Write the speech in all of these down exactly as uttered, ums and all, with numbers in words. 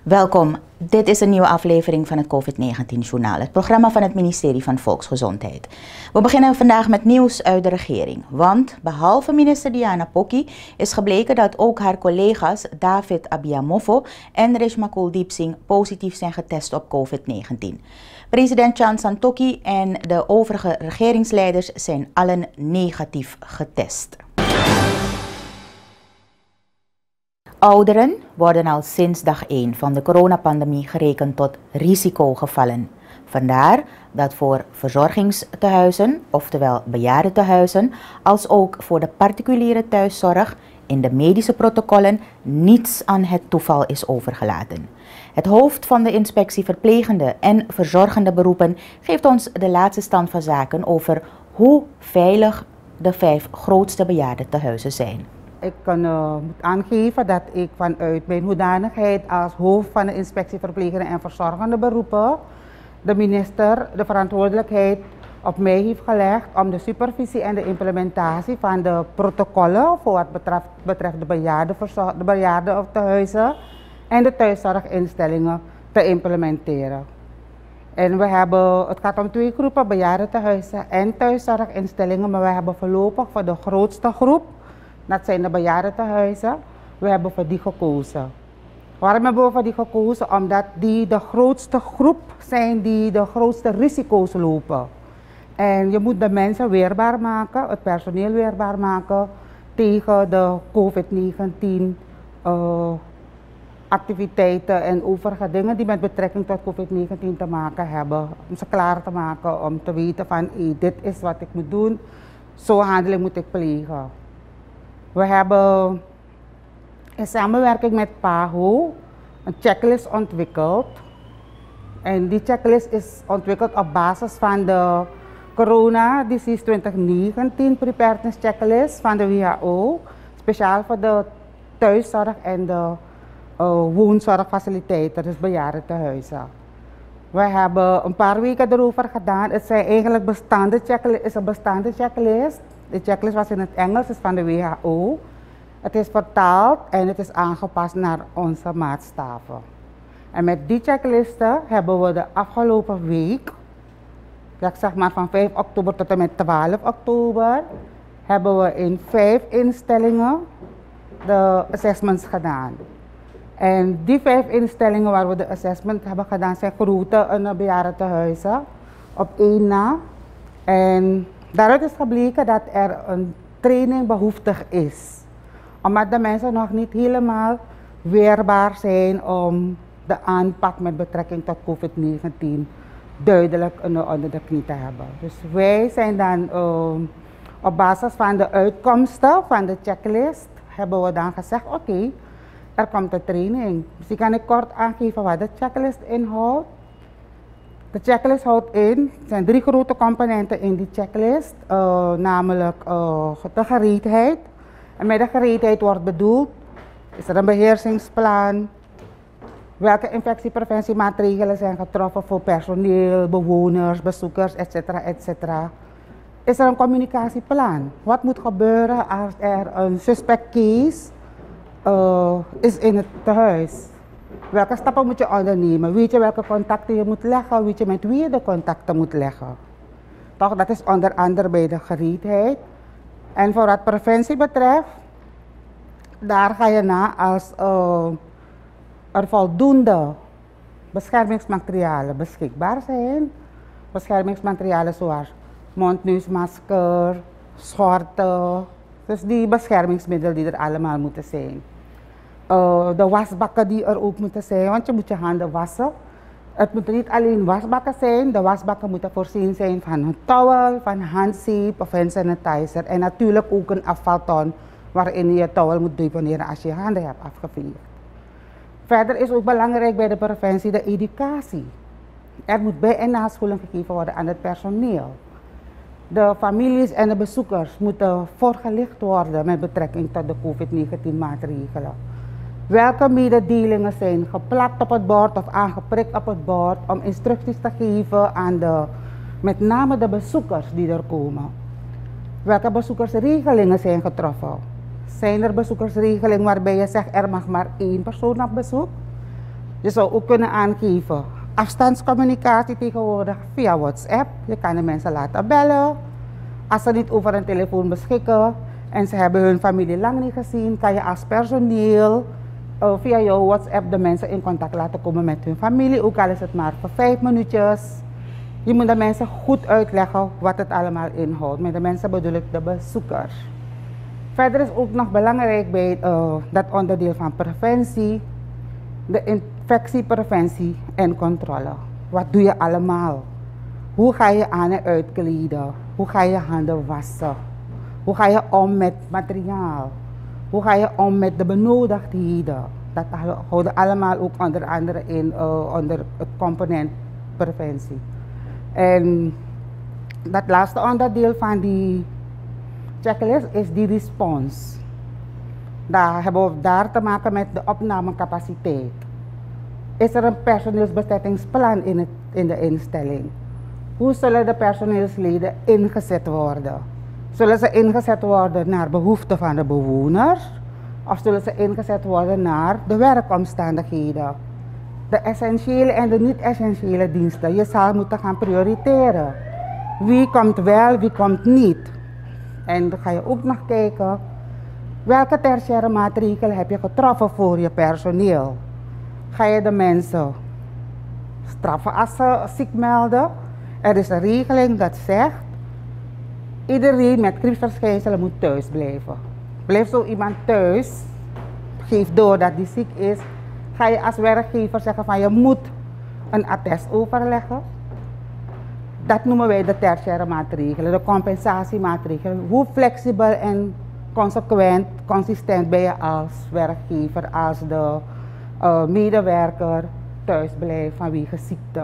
Welkom, dit is een nieuwe aflevering van het COVID negentien journaal, het programma van het ministerie van Volksgezondheid. We beginnen vandaag met nieuws uit de regering, want behalve minister Diana Poki is gebleken dat ook haar collega's David Abiamofo en Reshma Kuldeep Singh positief zijn getest op COVID negentien. President Chan Santokhi en de overige regeringsleiders zijn allen negatief getest. Ouderen worden al sinds dag één van de coronapandemie gerekend tot risicogevallen. Vandaar dat voor verzorgingstehuizen, oftewel bejaardentehuizen, als ook voor de particuliere thuiszorg in de medische protocollen niets aan het toeval is overgelaten. Het hoofd van de inspectie verplegende en verzorgende beroepen geeft ons de laatste stand van zaken over hoe veilig de vijf grootste bejaardentehuizen zijn. Ik kan uh, moet aangeven dat ik vanuit mijn hoedanigheid als hoofd van de inspectie verplegende en verzorgende beroepen de minister de verantwoordelijkheid op mij heeft gelegd om de supervisie en de implementatie van de protocollen voor wat betreft, betreft de, bejaarden, de bejaardentehuizen en de thuiszorginstellingen te implementeren. En we hebben, het gaat om twee groepen, bejaardentehuizen en thuiszorginstellingen, maar we hebben voorlopig voor de grootste groep, dat zijn de bejaardentehuizen, we hebben voor die gekozen. Waarom hebben we voor die gekozen? Omdat die de grootste groep zijn die de grootste risico's lopen. En je moet de mensen weerbaar maken, het personeel weerbaar maken tegen de COVID negentien uh, activiteiten en overige dingen die met betrekking tot COVID negentien te maken hebben. Om ze klaar te maken, om te weten van hey, dit is wat ik moet doen, zo'n handeling moet ik plegen. We hebben in samenwerking met PAHO een checklist ontwikkeld. En die checklist is ontwikkeld op basis van de Corona Disease twintig negentien Preparedness Checklist van de W H O. Speciaal voor de thuiszorg en de uh, woonzorgfaciliteiten, dus bejaardentehuizen. We hebben een paar weken erover gedaan. Het zijn eigenlijk bestaande checklist, is een bestaande checklist. De checklist was in het Engels, is van de W H O. Het is vertaald en het is aangepast naar onze maatstaven. En met die checklisten hebben we de afgelopen week, ik zeg maar van vijf oktober tot en met twaalf oktober, hebben we in vijf instellingen de assessments gedaan. En die vijf instellingen waar we de assessment hebben gedaan zijn grote bejaardentehuizen op één na. En daaruit is gebleken dat er een training behoeftig is. Omdat de mensen nog niet helemaal weerbaar zijn om de aanpak met betrekking tot COVID negentien duidelijk onder de knie te hebben. Dus wij zijn dan uh, op basis van de uitkomsten van de checklist hebben we dan gezegd oké, okay, er komt een training. Dus ik kan ik kort aangeven wat de checklist inhoudt. De checklist houdt in, er zijn drie grote componenten in die checklist, uh, namelijk uh, de gereedheid. En met de gereedheid wordt bedoeld, is er een beheersingsplan, welke infectiepreventiemaatregelen zijn getroffen voor personeel, bewoners, bezoekers, et cetera, et cetera. Is er een communicatieplan? Wat moet gebeuren als er een suspect case uh, is in het tehuis? Welke stappen moet je ondernemen? Weet je welke contacten je moet leggen? Weet je met wie je de contacten moet leggen? Toch, dat is onder andere bij de gereedheid. En voor wat preventie betreft, daar ga je na als uh, er voldoende beschermingsmaterialen beschikbaar zijn. Beschermingsmaterialen zoals mondneusmasker, schorten. Dus die beschermingsmiddelen die er allemaal moeten zijn. Uh, de wasbakken die er ook moeten zijn, want je moet je handen wassen. Het moeten niet alleen wasbakken zijn, de wasbakken moeten voorzien zijn van een towel, van handzeep of hand sanitizer. En natuurlijk ook een afvalton waarin je je towel moet deponeren als je je handen hebt afgeveegd. Verder is ook belangrijk bij de preventie de educatie. Er moet bij- en nascholing gegeven worden aan het personeel. De families en de bezoekers moeten voorgelicht worden met betrekking tot de COVID negentien maatregelen. Welke mededelingen zijn geplakt op het bord of aangeprikt op het bord om instructies te geven aan de, met name de bezoekers die er komen. Welke bezoekersregelingen zijn getroffen? Zijn er bezoekersregelingen waarbij je zegt er mag maar één persoon op bezoek? Je zou ook kunnen aangeven afstandscommunicatie tegenwoordig via WhatsApp. Je kan de mensen laten bellen. Als ze niet over een telefoon beschikken en ze hebben hun familie lang niet gezien, kan je als personeel uh, via jouw WhatsApp de mensen in contact laten komen met hun familie. Ook al is het maar voor vijf minuutjes. Je moet de mensen goed uitleggen wat het allemaal inhoudt. Met de mensen bedoel ik de bezoekers. Verder is ook nog belangrijk bij uh, dat onderdeel van preventie, de infectiepreventie en controle. Wat doe je allemaal? Hoe ga je aan en uitkleden? Hoe ga je handen wassen? Hoe ga je om met materiaal? Hoe ga je om met de benodigdheden? Dat houden allemaal ook onder andere in uh, onder het component preventie. En dat laatste onderdeel van die checklist is die respons. Daar hebben we daar te maken met de opnamecapaciteit. Is er een personeelsbezettingsplan in, het, in de instelling? Hoe zullen de personeelsleden ingezet worden? Zullen ze ingezet worden naar behoeften van de bewoners? Of zullen ze ingezet worden naar de werkomstandigheden? De essentiële en de niet-essentiële diensten. Je zal moeten gaan prioriteren. Wie komt wel, wie komt niet? En dan ga je ook nog kijken, welke tertiaire maatregelen heb je getroffen voor je personeel? Ga je de mensen straffen als ze ziek melden? Er is een regeling dat zegt, iedereen met griepverschijnselen moet thuis blijven. Blijft zo iemand thuis, geeft door dat die ziek is, ga je als werkgever zeggen van je moet een attest overleggen. Dat noemen wij de tertiaire maatregelen, de compensatiemaatregelen. Hoe flexibel en consequent, consistent ben je als werkgever, als de uh, medewerker thuis blijft vanwege ziekte.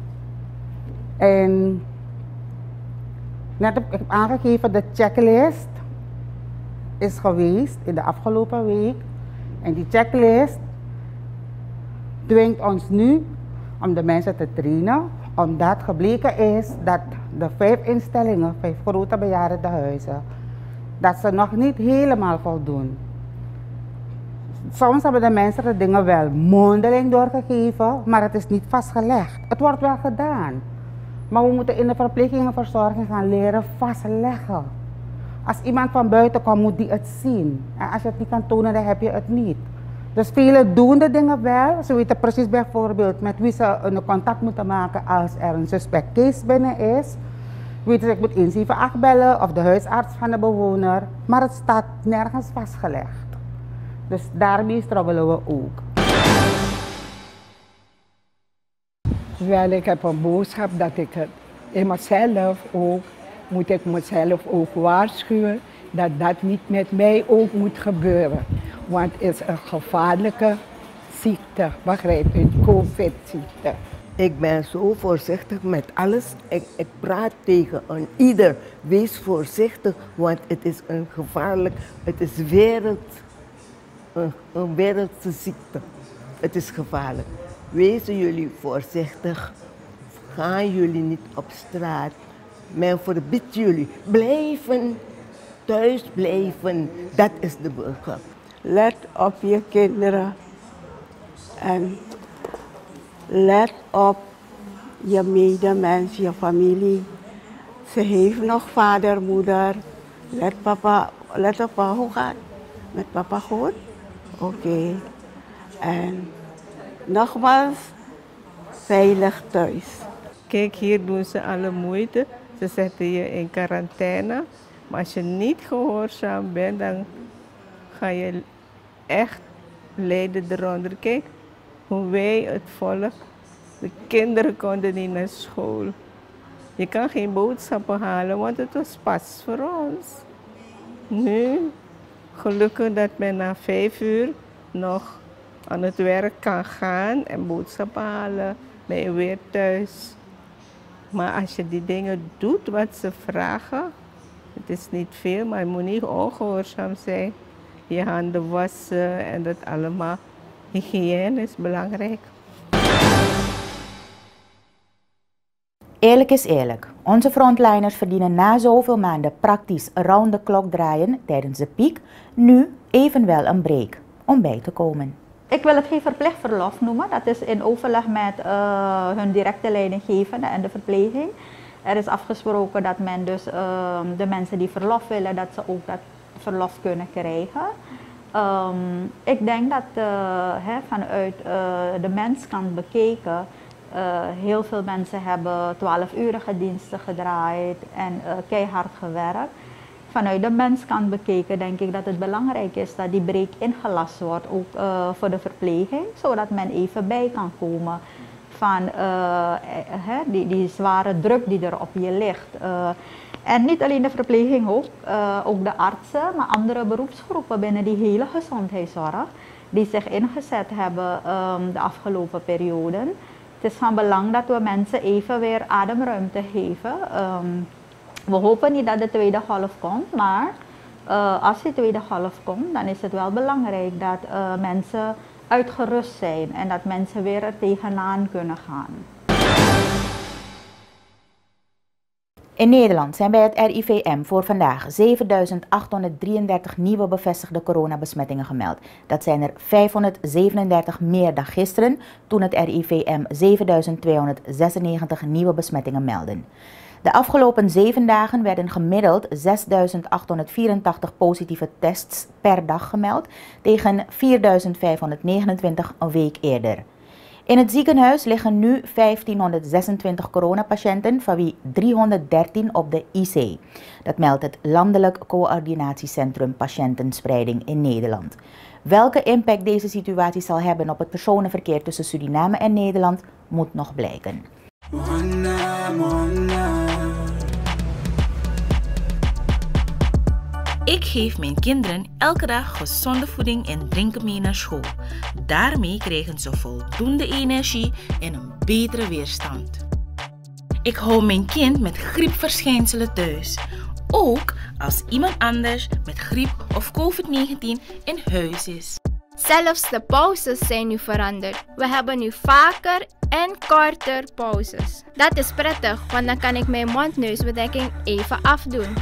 En net heb ik aangegeven, de checklist is geweest in de afgelopen week. En die checklist dwingt ons nu om de mensen te trainen, omdat gebleken is dat de vijf instellingen, vijf grote bejaardentehuizen, dat ze nog niet helemaal voldoen. Soms hebben de mensen de dingen wel mondeling doorgegeven, maar het is niet vastgelegd. Het wordt wel gedaan. Maar we moeten in de verpleging en verzorging gaan leren vastleggen. Als iemand van buiten komt, moet die het zien. En als je het niet kan tonen, dan heb je het niet. Dus velen doen de dingen wel. Ze weten precies bijvoorbeeld met wie ze een contact moeten maken als er een suspect case binnen is. Weten ze, ik moet een zeven acht bellen of de huisarts van de bewoner. Maar het staat nergens vastgelegd. Dus daarmee struggelen we ook. Wel, ik heb een boodschap dat ik het in mezelf ook, moet ik mezelf ook waarschuwen dat dat niet met mij ook moet gebeuren. Want het is een gevaarlijke ziekte, begrijp je, COVID-ziekte. Ik ben zo voorzichtig met alles. Ik, ik praat tegen een ieder. Wees voorzichtig, want het is een gevaarlijk, het is wereld, een, een wereldse ziekte. Het is gevaarlijk. Wezen jullie voorzichtig. Gaan jullie niet op straat. Men verbiedt jullie. Blijven, thuis blijven. Dat is de boodschap. Let op je kinderen. En let op je medemens, je familie. Ze heeft nog vader, moeder. Let papa, let op papa, hoe gaat het? Met papa goed? Oké. Okay. En nogmaals, veilig thuis. Kijk, hier doen ze alle moeite. Ze zetten je in quarantaine. Maar als je niet gehoorzaam bent, dan ga je echt lijden eronder. Kijk, hoe wij het volk, de kinderen konden niet naar school. Je kan geen boodschappen halen, want het was pas voor ons. Nu, gelukkig dat men na vijf uur nog aan het werk kan gaan en boodschappen halen, ben je weer thuis. Maar als je die dingen doet wat ze vragen, het is niet veel, maar je moet niet ongehoorzaam zijn. Je handen wassen en dat allemaal. Hygiëne is belangrijk. Eerlijk is eerlijk. Onze frontliners verdienen na zoveel maanden praktisch around the clock draaien tijdens de piek nu evenwel een break om bij te komen. Ik wil het geen verplicht verlof noemen. Dat is in overleg met uh, hun directe leidinggevende en de verpleging. Er is afgesproken dat men dus uh, de mensen die verlof willen, dat ze ook dat verlof kunnen krijgen. Um, ik denk dat uh, hè, vanuit uh, de menskant bekeken, uh, heel veel mensen hebben twaalf-urige diensten gedraaid en uh, keihard gewerkt. Vanuit de menskant bekeken denk ik dat het belangrijk is dat die break ingelast wordt, ook uh, voor de verpleging, zodat men even bij kan komen van uh, he, die, die zware druk die er op je ligt. Uh, en niet alleen de verpleging ook, uh, ook de artsen, maar andere beroepsgroepen binnen die hele gezondheidszorg die zich ingezet hebben um, de afgelopen perioden. Het is van belang dat we mensen even weer ademruimte geven. Um, we hopen niet dat de tweede golf komt, maar uh, als die tweede golf komt, dan is het wel belangrijk dat uh, mensen uitgerust zijn en dat mensen weer er tegenaan kunnen gaan. In Nederland zijn bij het R I V M voor vandaag zevenduizend achthonderddrieëndertig nieuwe bevestigde coronabesmettingen gemeld. Dat zijn er vijfhonderdzevenendertig meer dan gisteren, toen het R I V M zevenduizend tweehonderdzesennegentig nieuwe besmettingen meldde. De afgelopen zeven dagen werden gemiddeld zesduizend achthonderdvierentachtig positieve tests per dag gemeld, tegen vierduizend vijfhonderdnegenentwintig een week eerder. In het ziekenhuis liggen nu vijftienhonderdzesentwintig coronapatiënten, van wie driehonderddertien op de I C. Dat meldt het Landelijk Coördinatiecentrum Patiëntenspreiding in Nederland. Welke impact deze situatie zal hebben op het personenverkeer tussen Suriname en Nederland moet nog blijken. Ik geef mijn kinderen elke dag gezonde voeding en drinken mee naar school. Daarmee krijgen ze voldoende energie en een betere weerstand. Ik hou mijn kind met griepverschijnselen thuis. Ook als iemand anders met griep of COVID negentien in huis is. Zelfs de pauzes zijn nu veranderd. We hebben nu vaker en korter pauzes. Dat is prettig, want dan kan ik mijn mond-neusbedekking even afdoen.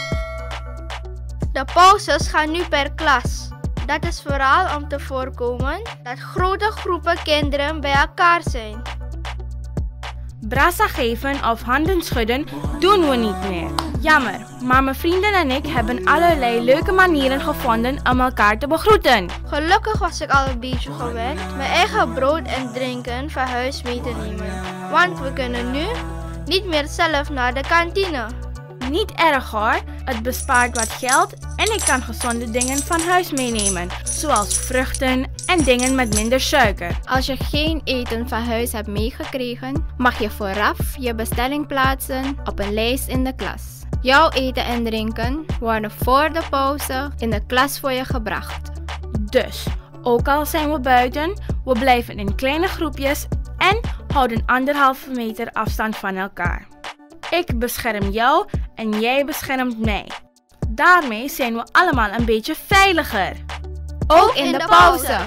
De pauzes gaan nu per klas. Dat is vooral om te voorkomen dat grote groepen kinderen bij elkaar zijn. Brasa geven of handen schudden doen we niet meer. Jammer, maar mijn vrienden en ik hebben allerlei leuke manieren gevonden om elkaar te begroeten. Gelukkig was ik al een beetje gewend mijn eigen brood en drinken van huis mee te nemen. Want we kunnen nu niet meer zelf naar de kantine. Niet erg hoor, het bespaart wat geld en ik kan gezonde dingen van huis meenemen, zoals vruchten en dingen met minder suiker. Als je geen eten van huis hebt meegekregen, mag je vooraf je bestelling plaatsen op een lijst in de klas. Jouw eten en drinken worden voor de pauze in de klas voor je gebracht. Dus, ook al zijn we buiten, we blijven in kleine groepjes en houden anderhalve meter afstand van elkaar. Ik bescherm jou en jij beschermt mij. Daarmee zijn we allemaal een beetje veiliger. Ook in de pauze.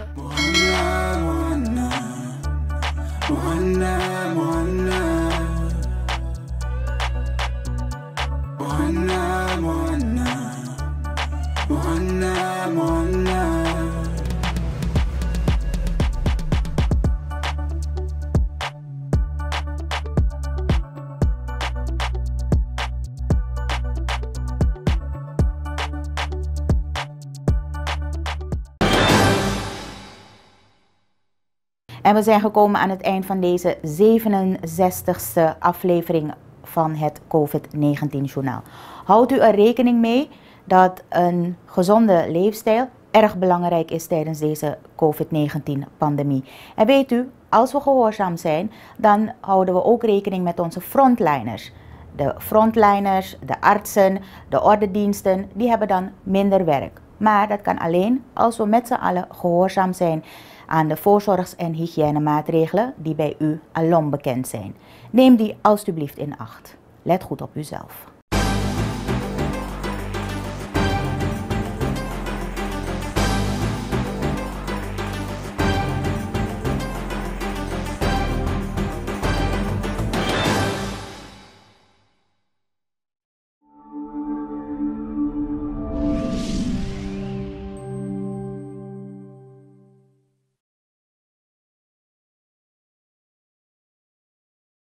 En we zijn gekomen aan het eind van deze zevenenzestigste aflevering van het COVID negentien journaal. Houdt u er rekening mee dat een gezonde leefstijl erg belangrijk is tijdens deze COVID negentien pandemie. En weet u, als we gehoorzaam zijn, dan houden we ook rekening met onze frontliners. De frontliners, de artsen, de ordendiensten, die hebben dan minder werk. Maar dat kan alleen als we met z'n allen gehoorzaam zijn aan de voorzorgs- en hygiënemaatregelen die bij u alom bekend zijn. Neem die alstublieft in acht. Let goed op uzelf.